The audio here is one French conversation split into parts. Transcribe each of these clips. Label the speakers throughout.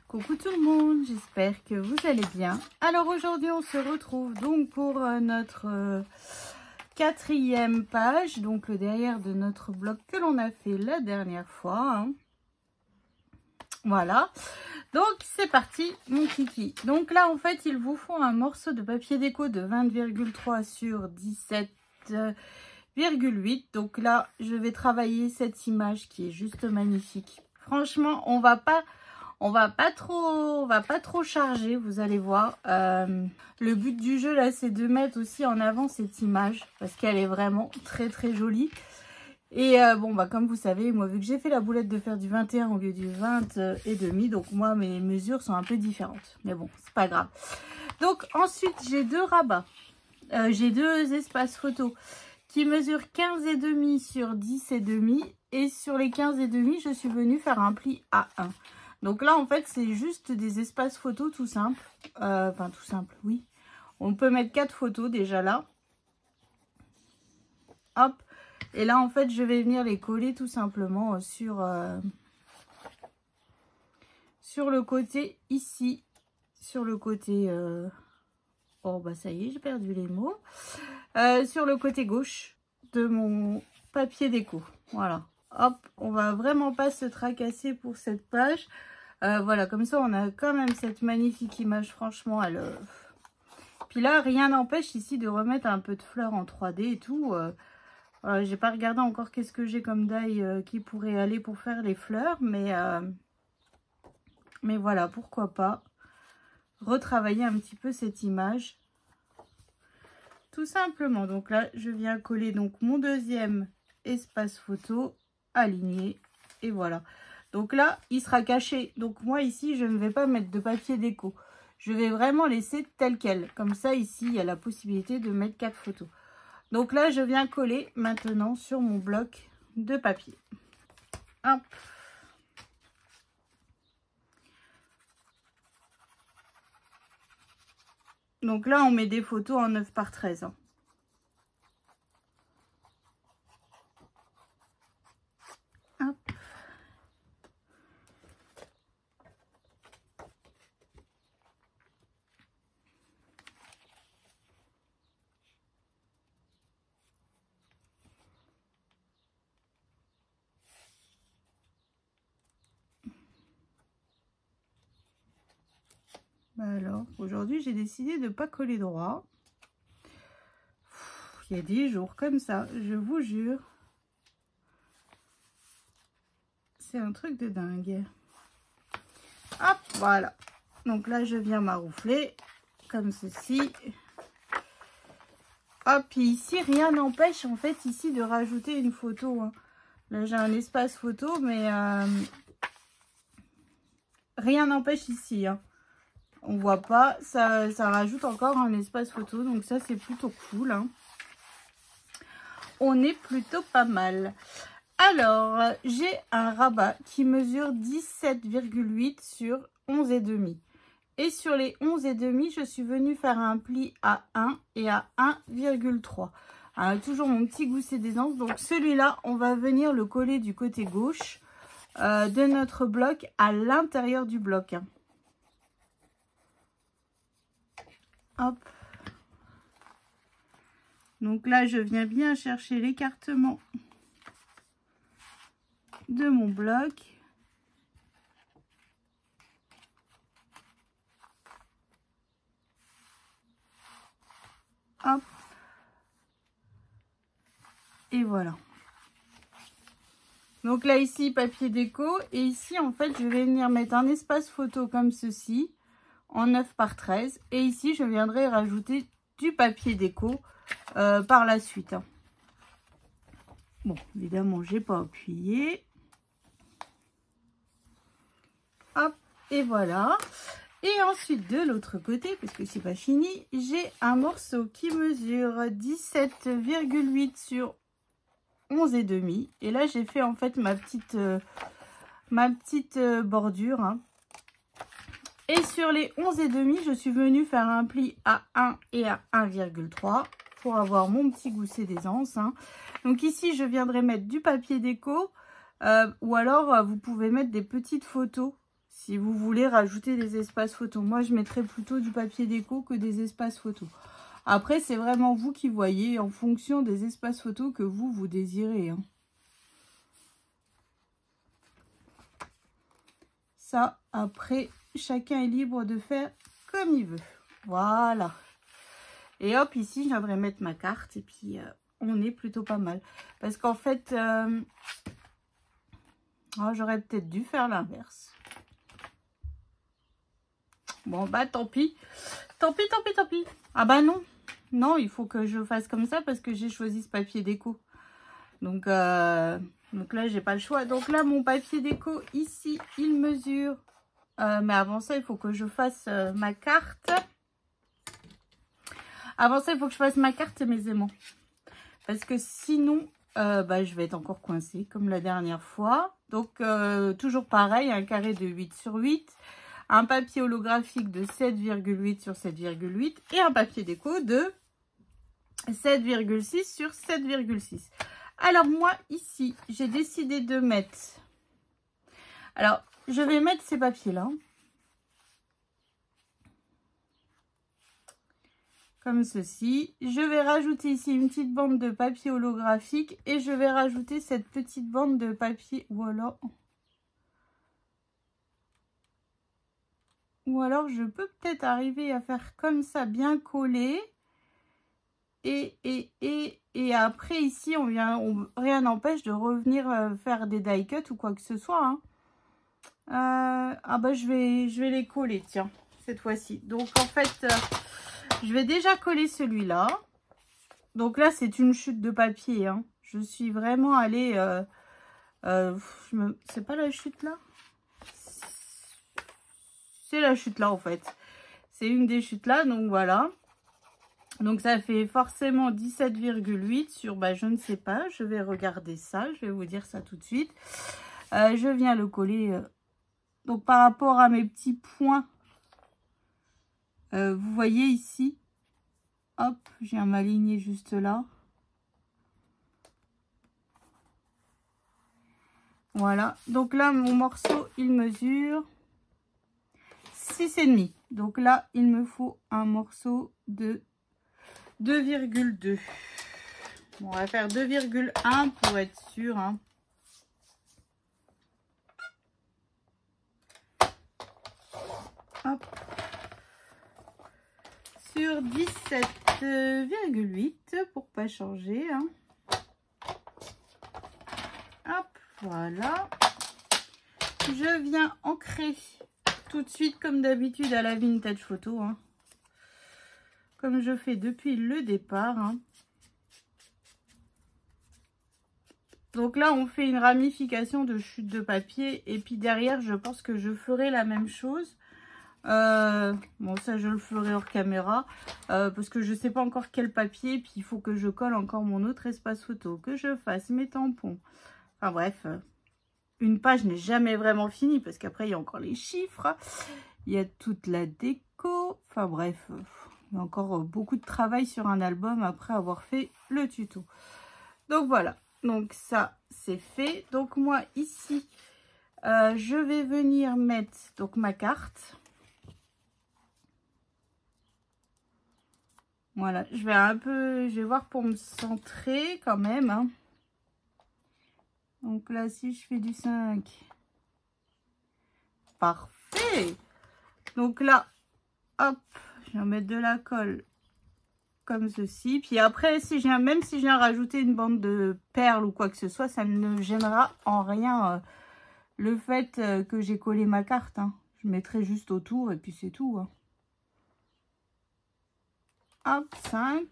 Speaker 1: Coucou tout le monde, j'espère que vous allez bien. Alors aujourd'hui on se retrouve donc pour notre quatrième page, donc le derrière de notre bloc que l'on a fait la dernière fois. Hein. Voilà, donc c'est parti mon kiki. Donc là en fait il vous faut un morceau de papier déco de 20,3 sur 17,8. Donc là je vais travailler cette image qui est juste magnifique. Franchement on va pas trop charger, vous allez voir. Le but du jeu là c'est de mettre aussi en avant cette image parce qu'elle est vraiment très très jolie. Et bon bah comme vous savez, moi vu que j'ai fait la boulette de faire du 21 au lieu du 20 et demi, donc moi mes mesures sont un peu différentes. Mais bon, c'est pas grave. Donc ensuite j'ai deux rabats. J'ai deux espaces photos qui mesurent 15 et demi sur 10 et demi. Et sur les 15 et demi, je suis venue faire un pli A1. Donc là, en fait, c'est juste des espaces photos tout simples. Enfin, tout simple, oui. On peut mettre 4 photos déjà là. Hop. Et là, en fait, je vais venir les coller tout simplement sur le côté ici. Sur le côté... Oh, bah ça y est, j'ai perdu les mots. Sur le côté gauche de mon papier déco. Voilà. Hop, on va vraiment pas se tracasser pour cette page. Voilà, comme ça, on a quand même cette magnifique image. Franchement, elle... Puis là, rien n'empêche ici de remettre un peu de fleurs en 3D et tout. J'ai pas regardé encore qu'est-ce que j'ai comme die qui pourrait aller pour faire les fleurs. Mais voilà, pourquoi pas retravailler un petit peu cette image. Tout simplement. Donc là, je viens coller donc mon deuxième espace photo aligné. Et voilà. Donc là, il sera caché. Donc moi, ici, je ne vais pas mettre de papier déco. Je vais vraiment laisser tel quel. Comme ça, ici, il y a la possibilité de mettre 4 photos. Donc là, je viens coller maintenant sur mon bloc de papier. Hop. Donc là, on met des photos en 9 par 13. Hein. Hop. Alors, aujourd'hui, j'ai décidé de ne pas coller droit. Il y a des jours comme ça, je vous jure. C'est un truc de dingue. Hop, voilà. Donc là, je viens maroufler comme ceci. Hop, et ici, rien n'empêche, en fait, ici, de rajouter une photo. Hein. Là, j'ai un espace photo, mais rien n'empêche ici. Hein. On voit pas, ça rajoute encore un espace photo, donc ça c'est plutôt cool. Hein. On est plutôt pas mal. Alors, j'ai un rabat qui mesure 17,8 sur 11,5. Et sur les 11,5, je suis venue faire un pli à 1 et à 1,3. Toujours mon petit gousset d'aisance. Donc celui-là, on va venir le coller du côté gauche de notre bloc à l'intérieur du bloc. Hein. Hop. Donc là, je viens bien chercher l'écartement de mon bloc. Hop. Et voilà. Donc là, ici, papier déco. Et ici, en fait, je vais venir mettre un espace photo comme ceci. En 9 par 13 et ici je viendrai rajouter du papier déco par la suite. Hein. Bon, évidemment j'ai pas appuyé. Hop, et voilà. Et ensuite de l'autre côté, parce que c'est pas fini, j'ai un morceau qui mesure 17,8 sur 11,5. Et là j'ai fait en fait ma petite bordure. Hein. Et sur les 11,5, je suis venue faire un pli à 1 et à 1,3 pour avoir mon petit gousset d'aisance. Hein. Donc ici, je viendrai mettre du papier déco ou alors vous pouvez mettre des petites photos si vous voulez rajouter des espaces photos. Moi, je mettrais plutôt du papier déco que des espaces photos. Après, c'est vraiment vous qui voyez en fonction des espaces photos que vous désirez. Hein. Ça, après, chacun est libre de faire comme il veut. Voilà. Et hop, ici, je viendrai mettre ma carte. Et puis, on est plutôt pas mal. Parce qu'en fait, oh, j'aurais peut-être dû faire l'inverse. Bon, bah, tant pis. Tant pis, tant pis, tant pis. Ah bah non. Non, il faut que je fasse comme ça parce que j'ai choisi ce papier déco. Donc là, j'ai pas le choix. Donc là, mon papier déco, ici, il mesure. Mais avant ça, il faut que je fasse ma carte. Avant ça, il faut que je fasse ma carte et mes aimants. Parce que sinon, bah, je vais être encore coincée comme la dernière fois. Donc, toujours pareil, un carré de 8 sur 8. Un papier holographique de 7,8 sur 7,8. Et un papier déco de 7,6 sur 7,6. Alors, moi, ici, j'ai décidé de mettre... Alors, je vais mettre ces papiers-là. Comme ceci. Je vais rajouter ici une petite bande de papier holographique. Et je vais rajouter cette petite bande de papier... Ou alors, je peux peut-être arriver à faire comme ça, bien collé. Et après, ici, rien n'empêche de revenir faire des die cut ou quoi que ce soit. Hein. Ah bah, je vais les coller, tiens, cette fois-ci. Donc, en fait, je vais déjà coller celui-là. Donc là, c'est une chute de papier. Hein. Je suis vraiment allée... C'est pas la chute là? C'est la chute là, en fait. C'est une des chutes là, donc voilà. Donc, ça fait forcément 17,8 sur, bah, je ne sais pas. Je vais regarder ça. Je vais vous dire ça tout de suite. Je viens le coller. Donc, par rapport à mes petits points, vous voyez ici. Hop, je viens m'aligner juste là. Voilà. Donc là, mon morceau, il mesure 6,5. Donc là, il me faut un morceau de 2,2. Bon, on va faire 2,1 pour être sûr. Hein. Hop. Sur 17,8 pour pas changer. Hein. Hop, voilà. Je viens ancrer tout de suite comme d'habitude à la vintage photo. Hein. Comme je fais depuis le départ. Hein. Donc là, on fait une ramification de chute de papier. Et puis derrière, je pense que je ferai la même chose. Bon, ça, je le ferai hors caméra. Parce que je ne sais pas encore quel papier. Puis il faut que je colle encore mon autre espace photo. Que je fasse mes tampons. Enfin bref. Une page n'est jamais vraiment finie. Parce qu'après, il y a encore les chiffres. Il y a toute la déco. Enfin bref. Il y a encore beaucoup de travail sur un album après avoir fait le tuto. Donc voilà. Donc ça, c'est fait. Donc moi, ici, je vais venir mettre donc ma carte. Voilà. Je vais voir pour me centrer quand même. Hein. Donc là, si je fais du 5. Parfait. Donc là, hop. Je vais mettre de la colle comme ceci. Puis après, même si je viens rajouter une bande de perles ou quoi que ce soit, ça ne gênera en rien le fait que j'ai collé ma carte. Hein. Je mettrai juste autour et puis c'est tout. Hein. Hop, 5.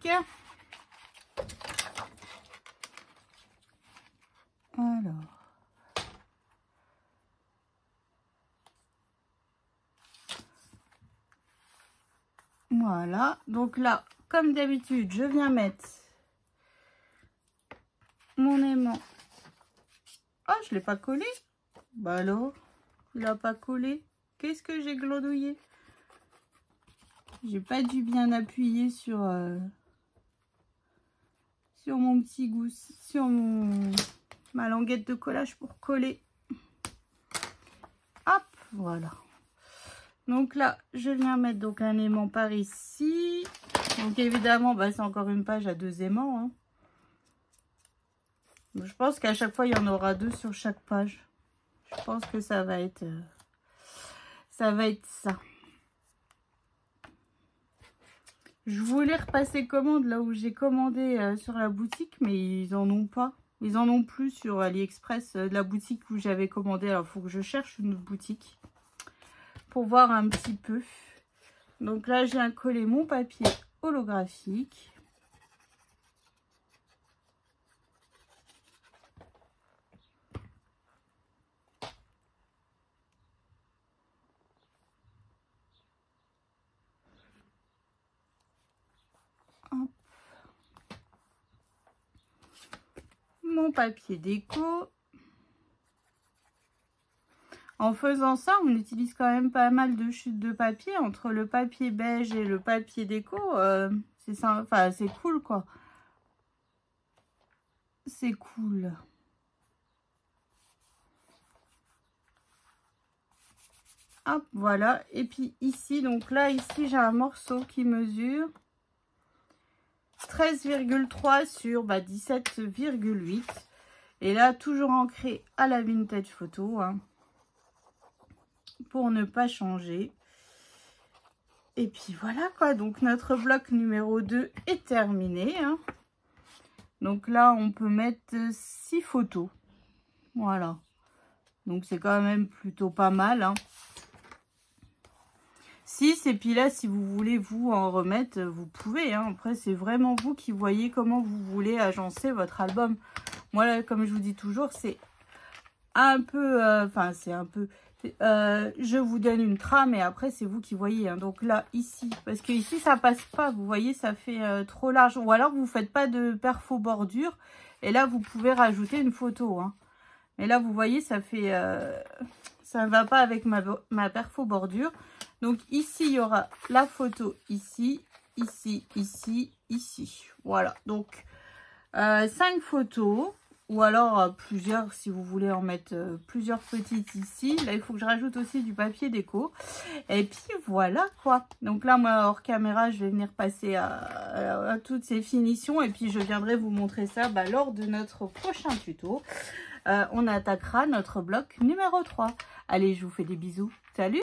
Speaker 1: Alors. Voilà, donc là, comme d'habitude, je viens mettre mon aimant. Oh, je ne l'ai pas collé. Bah alors, il n'a pas collé. Qu'est-ce que j'ai glandouillé? J'ai pas dû bien appuyer sur mon petit gousset, sur ma languette de collage pour coller. Hop, Voilà. Donc là, je viens mettre donc un aimant par ici. Donc évidemment, bah, c'est encore une page à 2 aimants. Hein. Je pense qu'à chaque fois, il y en aura 2 sur chaque page. Je pense que ça va être ça. Je voulais repasser commande là où j'ai commandé sur la boutique, mais ils en ont pas. Ils en ont plus sur AliExpress, de la boutique où j'avais commandé. Alors, il faut que je cherche une autre boutique pour voir un petit peu. Donc là, j'ai collé mon papier holographique. Hop. Mon papier déco. En faisant ça, on utilise quand même pas mal de chutes de papier. Entre le papier beige et le papier déco, c'est ça, enfin, c'est cool, quoi. C'est cool. Hop, voilà. Et puis ici, donc là, ici, j'ai un morceau qui mesure 13,3 sur 17,8. Et là, toujours ancré à la vintage photo, hein, pour ne pas changer. Et puis voilà quoi, donc notre bloc numéro 2 est terminé. Hein. Donc là, on peut mettre 6 photos. Voilà. Donc c'est quand même plutôt pas mal. Hein. 6, et puis là, si vous voulez vous en remettre, vous pouvez. Hein. Après, c'est vraiment vous qui voyez comment vous voulez agencer votre album. Moi, là, comme je vous dis toujours, c'est un peu... je vous donne une trame et après, c'est vous qui voyez. Hein. Donc là, ici, parce que ici, ça passe pas. Vous voyez, ça fait trop large. Ou alors, vous faites pas de perfo bordure. Et là, vous pouvez rajouter une photo. Hein. Et là, vous voyez, ça fait... ça ne va pas avec ma perfo bordure. Donc ici, il y aura la photo ici, ici, ici, ici. Voilà, donc 5 photos. Ou alors plusieurs, si vous voulez en mettre plusieurs petites ici. Là, il faut que je rajoute aussi du papier déco. Et puis voilà quoi. Donc là, moi, hors caméra, je vais venir passer à toutes ces finitions. Et puis je viendrai vous montrer ça lors de notre prochain tuto. On attaquera notre bloc numéro 3. Allez, je vous fais des bisous. Salut!